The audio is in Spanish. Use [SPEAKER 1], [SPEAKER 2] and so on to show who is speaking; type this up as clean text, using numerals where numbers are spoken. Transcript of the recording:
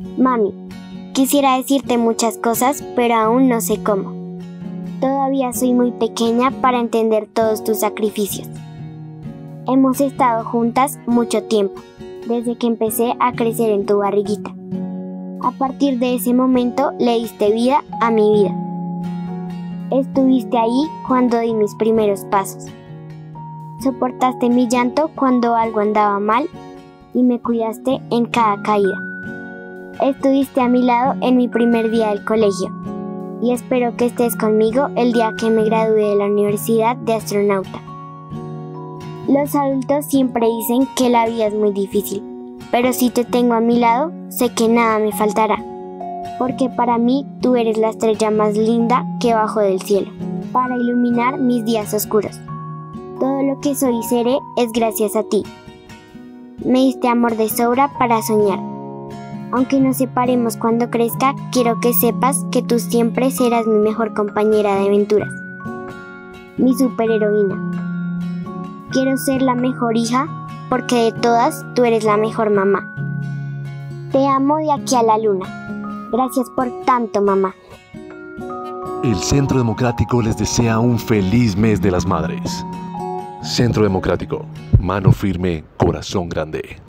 [SPEAKER 1] Mami, quisiera decirte muchas cosas, pero aún no sé cómo. Todavía soy muy pequeña para entender todos tus sacrificios. Hemos estado juntas mucho tiempo, desde que empecé a crecer en tu barriguita. A partir de ese momento le diste vida a mi vida. Estuviste ahí cuando di mis primeros pasos. Soportaste mi llanto cuando algo andaba mal y me cuidaste en cada caída. Estuviste a mi lado en mi primer día del colegio y espero que estés conmigo el día que me gradúe de la Universidad de Astronauta. Los adultos siempre dicen que la vida es muy difícil, pero si te tengo a mi lado, sé que nada me faltará, porque para mí tú eres la estrella más linda que bajó del cielo, para iluminar mis días oscuros. Todo lo que soy y seré es gracias a ti. Me diste amor de sobra para soñar. Aunque nos separemos cuando crezca, quiero que sepas que tú siempre serás mi mejor compañera de aventuras, mi superheroína. Quiero ser la mejor hija, porque de todas tú eres la mejor mamá. Te amo de aquí a la luna. Gracias por tanto, mamá.
[SPEAKER 2] El Centro Democrático les desea un feliz mes de las madres. Centro Democrático, mano firme, corazón grande.